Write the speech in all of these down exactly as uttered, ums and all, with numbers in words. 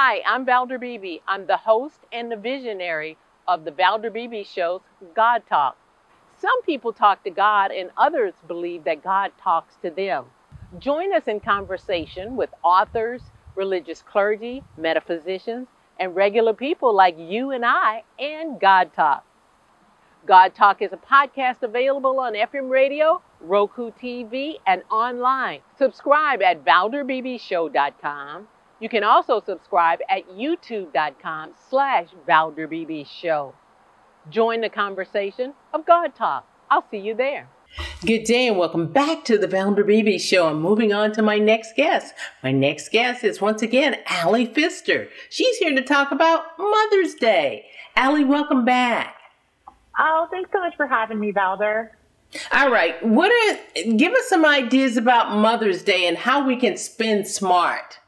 Hi, I'm Valder Beebe. I'm the host and the visionary of the Valder Beebe Show's God Talk. Some people talk to God and others believe that God talks to them. Join us in conversation with authors, religious clergy, metaphysicians, and regular people like you and I and God Talk. God Talk is a podcast available on F M radio, Roku T V, and online. Subscribe at valder beebe show dot com. You can also subscribe at youtube.com slash Valder Beebe Show. Join the conversation of God Talk. I'll see you there. Good day and welcome back to the Valder Beebe Show. I'm moving on to my next guest. My next guest is once again Allie Pfister. She's here to talk about Mother's Day. Allie, welcome back. Oh, thanks so much for having me, Valder. All right. What are, give us some ideas about Mother's Day and how we can spend smart.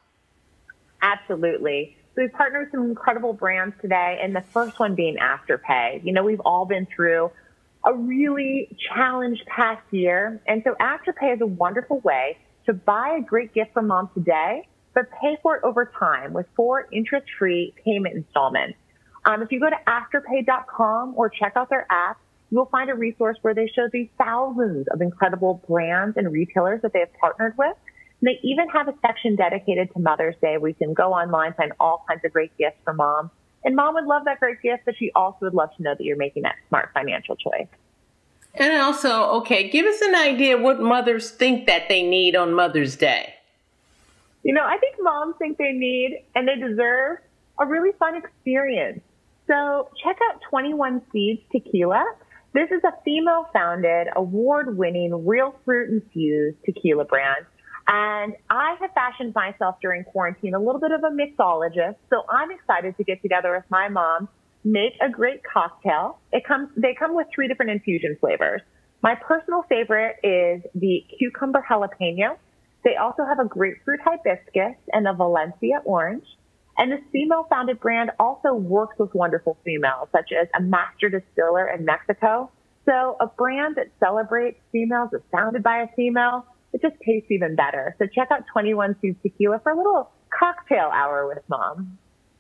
Absolutely. So we've partnered with some incredible brands today, and the first one being Afterpay. You know, we've all been through a really challenged past year, and so Afterpay is a wonderful way to buy a great gift for mom today, but pay for it over time with four interest-free payment installments. Um, if you go to afterpay dot com or check out their app, you'll find a resource where they show these thousands of incredible brands and retailers that they have partnered with. They even have a section dedicated to Mother's Day where you can go online, find all kinds of great gifts for mom. And mom would love that great gift, but she also would love to know that you're making that smart financial choice. And also, okay, give us an idea what mothers think that they need on Mother's Day. You know, I think moms think they need and they deserve a really fun experience. So check out twenty-one Seeds Tequila. This is a female-founded, award-winning, real fruit-infused tequila brand. And I have fashioned myself during quarantine a little bit of a mixologist, so I'm excited to get together with my mom, make a great cocktail. It comes, they come with three different infusion flavors. My personal favorite is the cucumber jalapeno. They also have a grapefruit hibiscus and a Valencia orange. And this female-founded brand also works with wonderful females, such as a master distiller in Mexico. So a brand that celebrates females, is founded by a female, it just tastes even better. So check out twenty-one Seeds Tequila for a little cocktail hour with mom.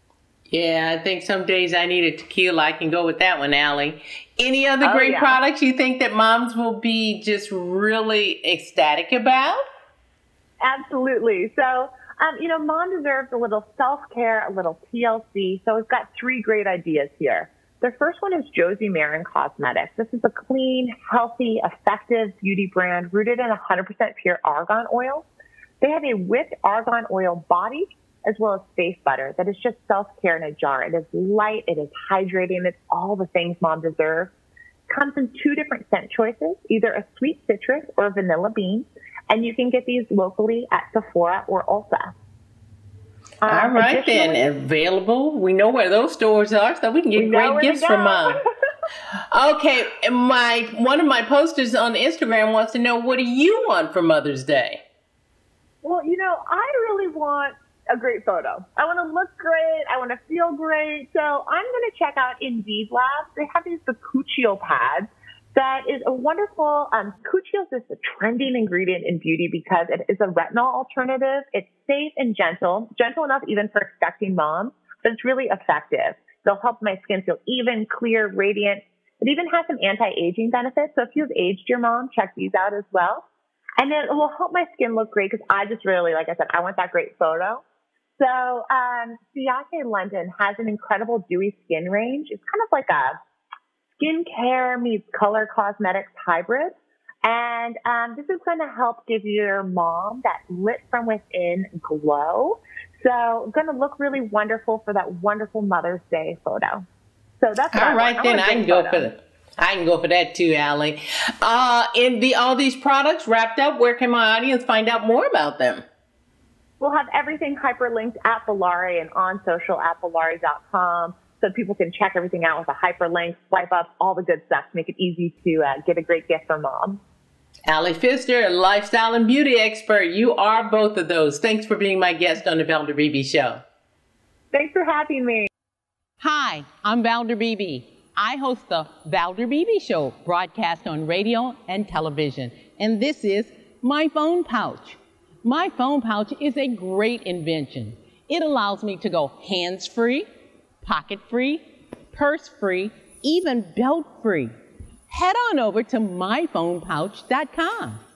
Yeah, I think some days I need a tequila. I can go with that one, Allie. Any other Oh, great yeah. products you think that moms will be just really ecstatic about? Absolutely. So, um, you know, mom deserves a little self-care, a little T L C. So we've got three great ideas here. The first one is Josie Maran Cosmetics. This is a clean, healthy, effective beauty brand rooted in one hundred percent pure argan oil. They have a whipped argan oil body as well as face butter that is just self-care in a jar. It is light, it is hydrating, it's all the things mom deserves. Comes in two different scent choices, either a sweet citrus or a vanilla bean, and you can get these locally at Sephora or Ulta. Um, All right, then. Available. We know where those stores are, so we can get great gifts for mom. Okay, my one of my posters on Instagram wants to know, what do you want for Mother's Day? Well, you know, I really want a great photo. I want to look great. I want to feel great. So I'm going to check out Indeed Labs. They have these Bakuchiol pads. That is a wonderful, um, Cucciol is a trending ingredient in beauty because it is a retinol alternative. It's safe and gentle, gentle enough even for expecting moms, but it's really effective. They'll help my skin feel even, clear, radiant. It even has some anti-aging benefits. So if you've aged your mom, check these out as well. And then it will help my skin look great because I just really, like I said, I want that great photo. So, um, Ciate London has an incredible dewy skin range. It's kind of like a skincare meets color cosmetics hybrid. And um, this is going to help give your mom that lit from within glow. So going to look really wonderful for that wonderful Mother's Day photo. So that's all right. I Then I can go for that. I can go for that too, Allie. Uh, in the all these products wrapped up, where can my audience find out more about them? We'll have everything hyperlinked at Volare and on social at volare dot com. So people can check everything out with a hyperlink, swipe up, all the good stuff to make it easy to uh, get a great gift for mom. Allie Pfister, a lifestyle and beauty expert. You are both of those. Thanks for being my guest on the Valder Beebe Show. Thanks for having me. Hi, I'm Valder Beebe. I host the Valder Beebe Show, broadcast on radio and television. And this is my phone pouch. My phone pouch is a great invention. It allows me to go hands-free, pocket-free, purse-free, even belt-free. Head on over to my phone pouch dot com.